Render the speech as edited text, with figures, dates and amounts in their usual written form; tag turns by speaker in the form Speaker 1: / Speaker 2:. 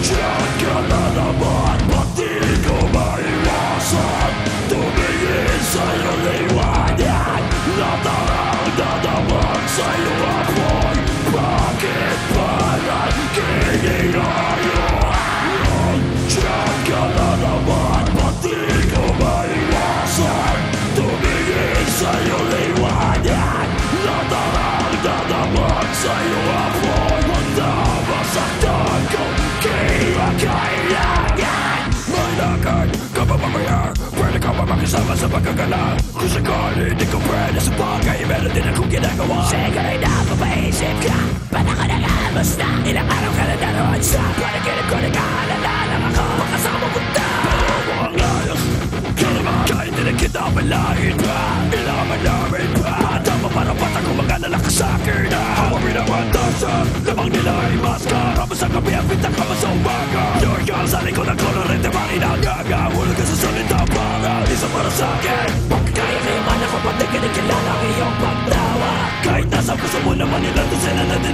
Speaker 1: Diyan ka na naman, ba't di ko maiwasan? Tumingin sa'yo liwanag, nadarang sa'yo apoy. Bakit parang kininayo? Diyan ka na naman, ba't di ko maiwasan? Tumingin sa'yo liwanag, nadarang sa'yo apoy. Handa masaktan kung kailangan. May lakad ka ba mamaya? Pwede ka ba makisama sa pagkagala? Kung sakali di ko pwede sa bagay, meron din akong ginagawa. Siguro'y napapaisip ka, ba't ako nag-almas na? Ilang araw ka na naroon sa panaginip ko, nag-aalala lang ako. Makasama ko na pero ang layas ka naman, kahit di na kita malahin pa. Ilaman namin pa, tama para bata kung mga nalakas sa'kin na hawapin ang pantasa, lamang nila ay maska. Tapos ang gabi ang pintakama sa umaga. Your girl sa likod ng kolorente, marin ang gaga. Wala ka sa salita para isa para sa'kin. Pagkakaya kayo man ako, pati ka na kilala ang iyong pagtawa. Kahit nasa puso mo naman nila, doon sila na